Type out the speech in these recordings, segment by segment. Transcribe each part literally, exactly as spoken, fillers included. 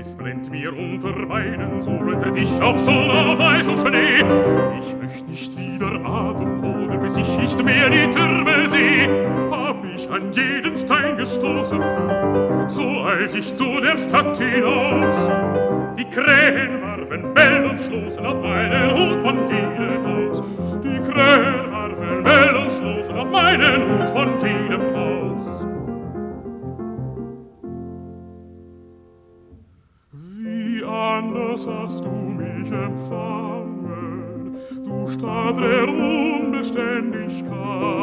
Es brennt mir unter meinen Sohlen, tritt ich auch schon auf Eis und Schnee. Ich möcht nicht wieder Atem holen, bis ich nicht mehr die Türme seh. Hab mich an jeden Stein gestoßen, so eilt ich zu der Stadt hinaus. Die Krähen warfen Bell und schlossen auf meinen Hut von Dielen aus. Die Krähen warfen Bell und schlossen auf meinen Hut von Dielen aus. Wie anders hast du mich empfangen, du Stadt der Unbeständigkeit.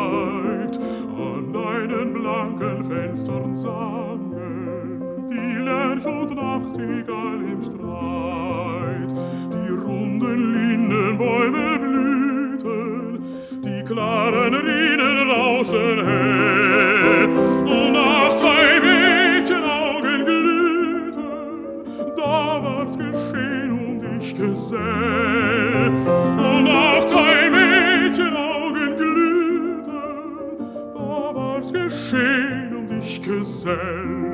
An deinen blanken Fenstern sangen die Lerch und Nachtigall im Streit. Die runden Lindenbäume blühten, die klaren Rinnen rauschten hell. Und nach zwei Mädchenaugen glühten, da war's geschehen um dich, Gesell. Und nach zwei Mädchenaugen glühten, da war's geschehen um dich, Gesell.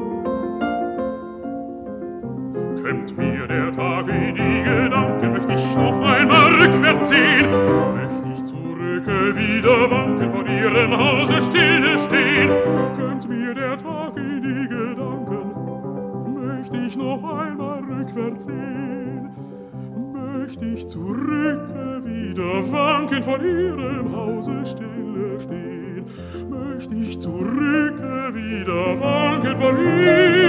Kömmt mir der Tag in die Gedanken, möcht ich noch einmal rückwärts sehen, möcht ich zurücke wieder wanken, vor ihrem Hause stille stehen. Kömmt mir der Tag in die Gedanken, möcht ich noch einmal rückwärts sehen, möcht ich zurücke wieder wanken, vor ihrem Hause stille stehen, möcht ich zurücke wieder wanken, vor ihrem